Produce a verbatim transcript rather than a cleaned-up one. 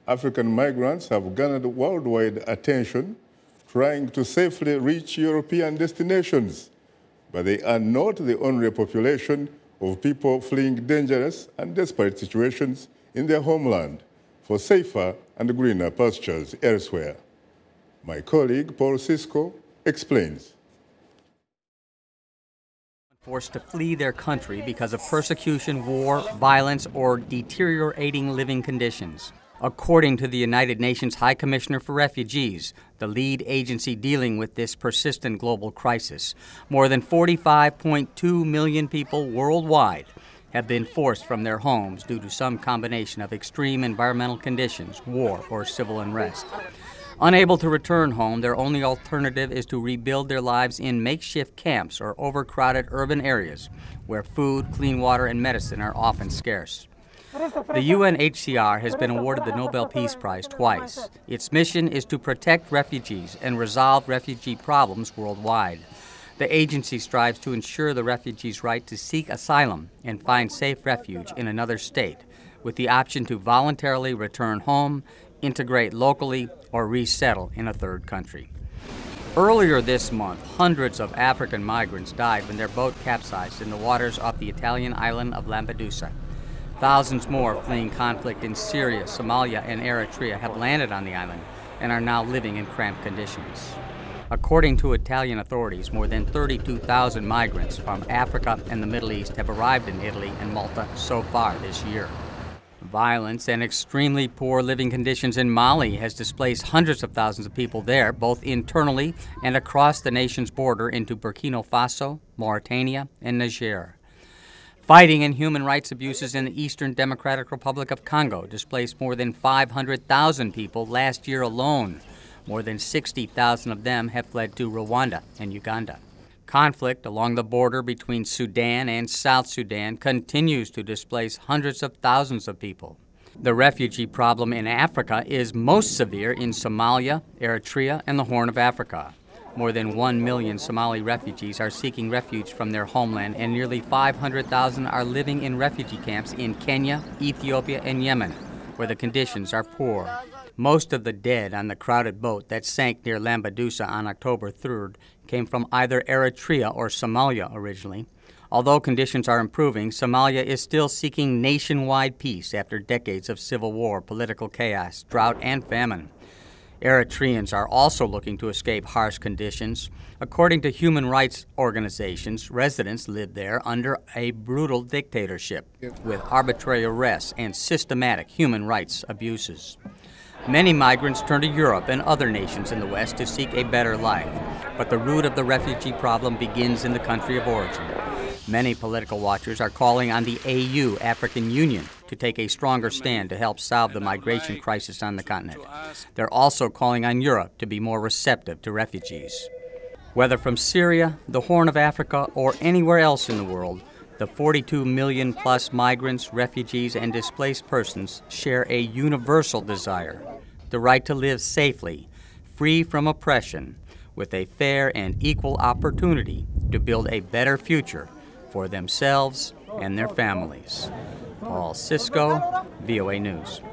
African migrants have garnered worldwide attention, trying to safely reach European destinations. But they are not the only population of people fleeing dangerous and desperate situations in their homeland for safer and greener pastures elsewhere. My colleague, Paul Sisco, explains. Forced to flee their country because of persecution, war, violence, or deteriorating living conditions. According to the United Nations High Commissioner for Refugees, the lead agency dealing with this persistent global crisis, more than forty-five point two million people worldwide have been forced from their homes due to some combination of extreme environmental conditions, war, or civil unrest. Unable to return home, their only alternative is to rebuild their lives in makeshift camps or overcrowded urban areas where food, clean water, and medicine are often scarce. The U N H C R has been awarded the Nobel Peace Prize twice. Its mission is to protect refugees and resolve refugee problems worldwide. The agency strives to ensure the refugees' right to seek asylum and find safe refuge in another state, with the option to voluntarily return home, integrate locally, or resettle in a third country. Earlier this month, hundreds of African migrants died when their boat capsized in the waters off the Italian island of Lampedusa. Thousands more fleeing conflict in Syria, Somalia, and Eritrea have landed on the island and are now living in cramped conditions. According to Italian authorities, more than thirty-two thousand migrants from Africa and the Middle East have arrived in Italy and Malta so far this year. Violence and extremely poor living conditions in Mali has displaced hundreds of thousands of people there, both internally and across the nation's border into Burkina Faso, Mauritania, and Niger. Fighting and human rights abuses in the Eastern Democratic Republic of Congo displaced more than five hundred thousand people last year alone. More than sixty thousand of them have fled to Rwanda and Uganda. Conflict along the border between Sudan and South Sudan continues to displace hundreds of thousands of people. The refugee problem in Africa is most severe in Somalia, Eritrea, and the Horn of Africa. More than one million Somali refugees are seeking refuge from their homeland, and nearly five hundred thousand are living in refugee camps in Kenya, Ethiopia, and Yemen, where the conditions are poor. Most of the dead on the crowded boat that sank near Lampedusa on October third came from either Eritrea or Somalia originally. Although conditions are improving, Somalia is still seeking nationwide peace after decades of civil war, political chaos, drought, and famine. Eritreans are also looking to escape harsh conditions. According to human rights organizations, residents live there under a brutal dictatorship with arbitrary arrests and systematic human rights abuses. Many migrants turn to Europe and other nations in the West to seek a better life, but the root of the refugee problem begins in the country of origin. Many political watchers are calling on the A U, African Union, to take a stronger stand to help solve the migration crisis on the continent. They're also calling on Europe to be more receptive to refugees. Whether from Syria, the Horn of Africa, or anywhere else in the world, the forty-two million plus migrants, refugees, and displaced persons share a universal desire, the right to live safely, free from oppression, with a fair and equal opportunity to build a better future for themselves and their families. Paul Sisco, V O A News.